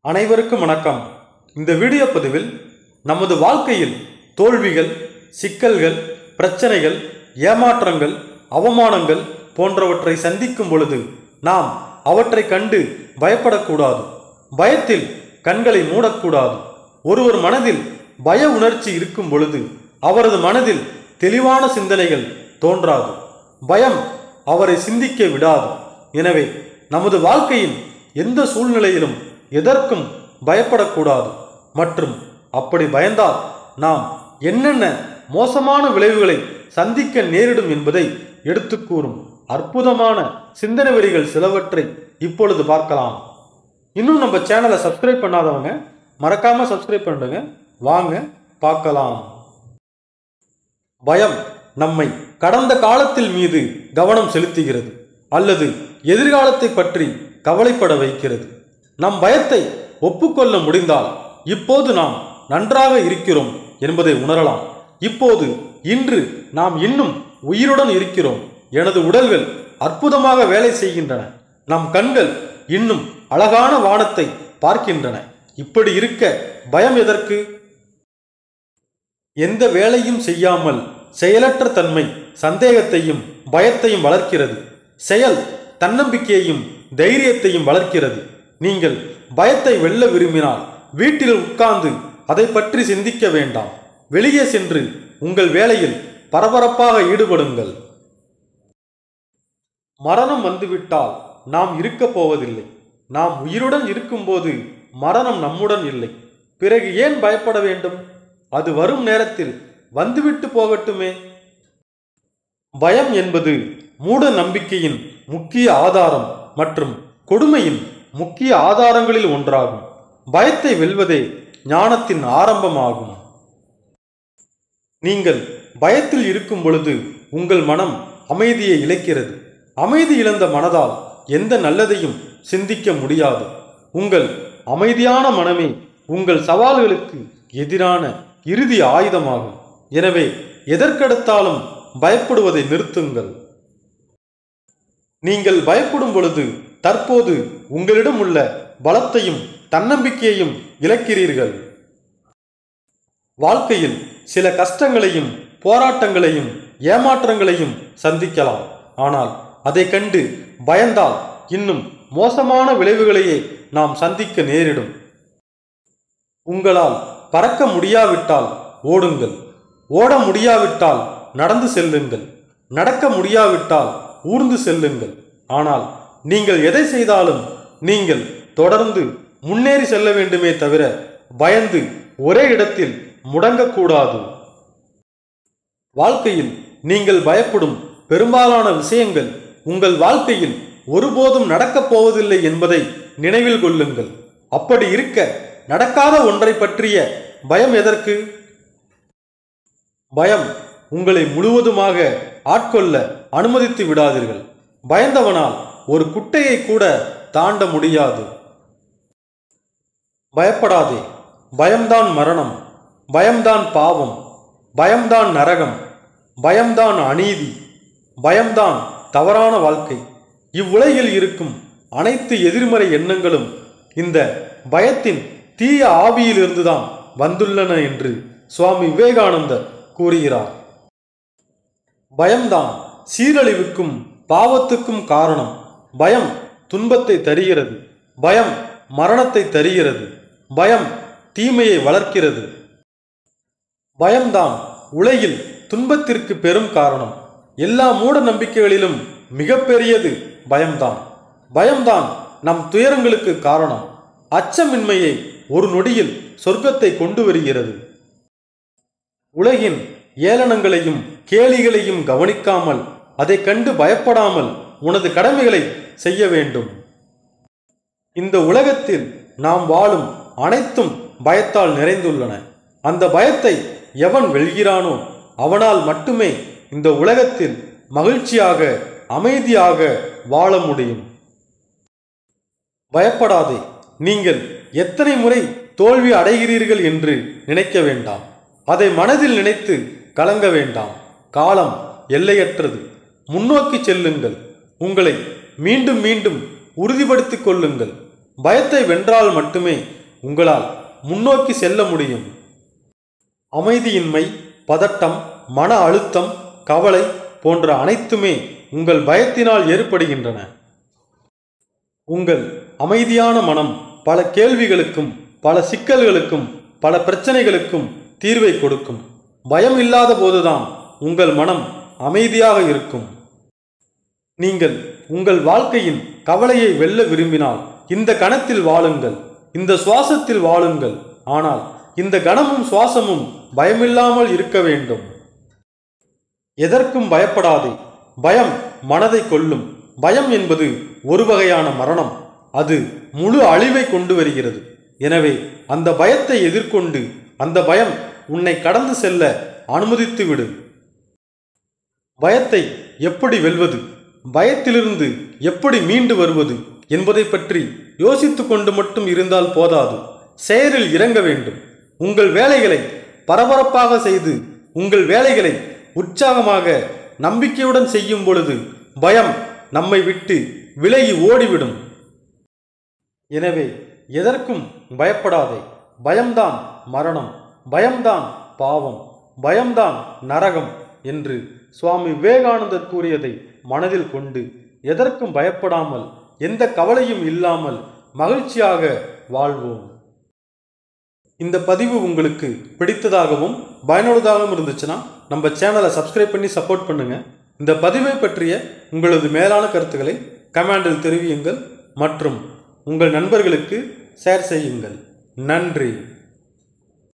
அனைவருக்கும் வணக்கம். இந்த வீடியோ பதிவில் நமது வாழ்க்கையில் தோல்விகள், சிக்கல்கள், பிரச்சனைகள், ஏமாற்றங்கள், அவமானங்கள் போன்றவற்றை சந்திக்கும் பொழுது நாம் அவற்றை கண்டு பயப்படக்கூடாது. பயத்தில் கண்களை மூடக்கூடாது. ஒருவர் மனதில் பய உணர்ச்சி இருக்கும் பொழுது அவரது மனதில் தெளிவான சிந்தனைகள் தோன்றாது. பயம் அவரை சிந்திக்க விடாது. எனவே நமது வாழ்க்கையின் எந்த சூழ்நிலையிலும் எதற்கும் பயப்படக்கூடாது. மற்றும் அப்படி பயந்தால் நாம் என்னென்ன மோசமான விளைவுகளை சந்திக்க நேரிடும் என்பதை எடுத்து கூறும் அற்புதமான சிந்தனை வரிகள் சிலவற்றை இப்பொழுது பார்க்கலாம். இன்னும் நம்ம சேனலை சப்ஸ்கிரைப் பண்ணாதவங்க மறக்காம சப்ஸ்கிரைப் பண்ணுங்க. வாங்க பார்க்கலாம். பயம் நம்மை கடந்த காலத்தில் மீது கவனம் செலுத்துகிறது அல்லது எதிர்காலத்தை பற்றி கவலைப்பட வைக்கிறது. நம் பயத்தை ஒப்புக்கொள்ள முடிந்தால் இப்போது நாம் நன்றாக இருக்கிறோம் என்பதை உணரலாம். இப்போது இன்று நாம் இன்னும் உயிருடன் இருக்கிறோம். எனது உடல்கள் அற்புதமாக வேலை செய்கின்றன. நம் கண்கள் இன்னும் அழகான வானத்தை பார்க்கின்றன. இப்படி இருக்க பயம் எதற்கு? எந்த வேலையும் செய்யாமல் செயலற்ற தன்மை சந்தேகத்தையும் பயத்தையும் வளர்க்கிறது. செயல் தன்னம்பிக்கையையும் தைரியத்தையும் வளர்க்கிறது. நீங்கள் பயத்தை வெல்ல விரும்பினால் வீட்டில் உட்கார்ந்து அதை பற்றி சிந்திக்க வேண்டாம். வெளியே சென்று உங்கள் வேலையில் பரபரப்பாக ஈடுபடுங்கள். மரணம் வந்துவிட்டால் நாம் இருக்கப் போவதில்லை. நாம் உயிருடன் இருக்கும்போது மரணம் நம்முடன் இல்லை. பிறகு ஏன் பயப்பட வேண்டும்? அது வரும் நேரத்தில் வந்துவிட்டு போகட்டுமே. பயம் என்பது மூட நம்பிக்கையின் முக்கிய ஆதாரம் மற்றும் கொடுமையின் முக்கிய ஆதாரங்களில் ஒன்றாகும். பயத்தை வெல்வதே ஞானத்தின் ஆரம்பமாகும். நீங்கள் பயத்தில் இருக்கும் பொழுது உங்கள் மனம் அமைதியை இழக்கிறது. அமைதி இழந்த மனதால் எந்த நல்லதையும் சிந்திக்க முடியாது. உங்கள் அமைதியான மனமே உங்கள் சவால்களுக்கு எதிரான இறுதி ஆயுதமாகும். எனவே எதற்கெடுத்தாலும் பயப்படுவதை நிறுத்துங்கள். நீங்கள் பயப்படும் பொழுது தற்போது உங்களிடம் உள்ள பலத்தையும் தன்னம்பிக்கையையும் இழக்கிறீர்கள். வாழ்க்கையில் சில கஷ்டங்களையும் போராட்டங்களையும் ஏமாற்றங்களையும் சந்திக்கலாம். ஆனால் அதை கண்டு பயந்தால் இன்னும் மோசமான விளைவுகளையே நாம் சந்திக்க நேரிடும். உங்களால் பறக்க முடியாவிட்டால் ஓடுங்கள். ஓட முடியாவிட்டால் நடந்து செல்லுங்கள். நடக்க முடியாவிட்டால் ஊர்ந்து செல்லுங்கள். ஆனால் நீங்கள் எதை செய்தாலும் நீங்கள் தொடர்ந்து முன்னேறி செல்ல வேண்டுமே தவிர பயந்து ஒரே இடத்தில் முடங்கக்கூடாது. வாழ்க்கையில் நீங்கள் பயப்படும் பெரும்பாலான விஷயங்கள் உங்கள் வாழ்க்கையில் ஒருபோதும் நடக்கப் போவதில்லை என்பதை நினைவில் கொள்ளுங்கள். அப்படி இருக்க நடக்காத ஒன்றை பற்றிய பயம் எதற்கு? பயம் உங்களை முழுவதுமாக ஆட்கொள்ள அனுமதித்து விடாதீர்கள். பயந்தவனால் ஒரு குட்டையை கூட தாண்ட முடியாது. பயப்படாதே. பயம்தான் மரணம். பயம்தான் பாவம். பயம்தான் நரகம். பயம்தான் அநீதி. பயம்தான் தவறான வாழ்க்கை. இவ்வுலகில் இருக்கும் அனைத்து எதிர்மறை எண்ணங்களும் இந்த பயத்தின் தீய ஆவியிலிருந்துதான் வந்துள்ளன என்று சுவாமி விவேகானந்தர் கூறுகிறார். பயம்தான் சீரழிவுக்கும் பாவத்துக்கும் காரணம். பயம் துன்பத்தை தருகிறது. பயம் மரணத்தை தருகிறது. பயம் தீமையை வளர்க்கிறது. பயம்தான் உலகில் துன்பத்திற்கு பெரும் காரணம். எல்லா மூட நம்பிக்கைகளிலும் மிகப்பெரியது பயம்தான். பயம்தான் நம் துயரங்களுக்கு காரணம். அச்சமின்மையை ஒரு நொடியில் சொர்க்கத்தை கொண்டு வருகிறது. உலகின் ஏளனங்களையும் கேலிகளையும் கவனிக்காமல் அதை கண்டு பயப்படாமல் உனது கடமைகளை செய்ய வேண்டும். இந்த உலகத்தில் நாம் வாழும் அனைத்தும் பயத்தால் நிறைந்துள்ளன. அந்த பயத்தை எவன் வெல்கிறானோ அவனால் மட்டுமே இந்த உலகத்தில் மகிழ்ச்சியாக அமைதியாக வாழ முடியும். பயப்படாதே. நீங்கள் எத்தனை முறை தோல்வி அடைகிறீர்கள் என்று நினைக்க வேண்டாம். அதை மனதில் நினைத்து கலங்க வேண்டாம். காலம் எல்லையற்றது. முன்னோக்கி செல்லுங்கள். உங்களை மீண்டும் மீண்டும் உறுதிப்படுத்திக் கொள்ளுங்கள். பயத்தை வென்றால் மட்டுமே உங்களால் முன்னோக்கி செல்ல முடியும். அமைதியின்மை, பதட்டம், மன அழுத்தம், கவலை போன்ற அனைத்துமே உங்கள் பயத்தினால் ஏற்படுகின்றன. உங்கள் அமைதியான மனம் பல கேள்விகளுக்கும், பல சிக்கல்களுக்கும், பல பிரச்சனைகளுக்கும் தீர்வை கொடுக்கும். பயம் இல்லாத போதுதான் உங்கள் மனம் அமைதியாக இருக்கும். நீங்கள் உங்கள் வாழ்க்கையின் கவலையை வெல்ல விரும்பினால் இந்த கணத்தில் வாழுங்கள், இந்த சுவாசத்தில் வாழுங்கள். ஆனால் இந்த கணமும் சுவாசமும் பயமில்லாமல் இருக்க வேண்டும். எதற்கும் பயப்படாதே. பயம் மனதை கொல்லும். பயம் என்பது ஒரு வகையான மரணம். அது முழு அழிவை கொண்டு வருகிறது. எனவே அந்த பயத்தை எதிர்கொண்டு அந்த பயம் உன்னை கடந்து செல்ல அனுமதித்து விடு. பயத்தை எப்படி வெல்வது, பயத்திலிருந்து எப்படி மீண்டு வருவது என்பதை பற்றி யோசித்து கொண்டு மட்டும் இருந்தால் போதாது. செயலில் இறங்க வேண்டும். உங்கள் வேலைகளை பரபரப்பாக செய்து, உங்கள் வேலைகளை உற்சாகமாக நம்பிக்கையுடன் செய்யும் பொழுது பயம் நம்மை விட்டு விலகி ஓடிவிடும். எனவே எதற்கும் பயப்படாதே. பயம்தான் மரணம், பயம்தான் பாவம், பயம்தான் நரகம் என்று சுவாமி விவேகானந்தர் கூறியதை மனதில் கொண்டு எதற்கும் பயப்படாமல், எந்த கவலையும் இல்லாமல் மகிழ்ச்சியாக வாழ்வோம். இந்த பதிவு உங்களுக்கு பிடித்ததாகவும் பயனுள்ளதாகவும் இருந்துச்சுன்னா நம்ம சேனலை சப்ஸ்கிரைப் பண்ணி சப்போர்ட் பண்ணுங்க. இந்த பதிவை பற்றிய உங்களது மேலான கருத்துக்களை கமெண்டில் தெரிவியுங்கள் மற்றும் உங்கள் நண்பர்களுக்கு ஷேர் செய்யுங்கள். நன்றி.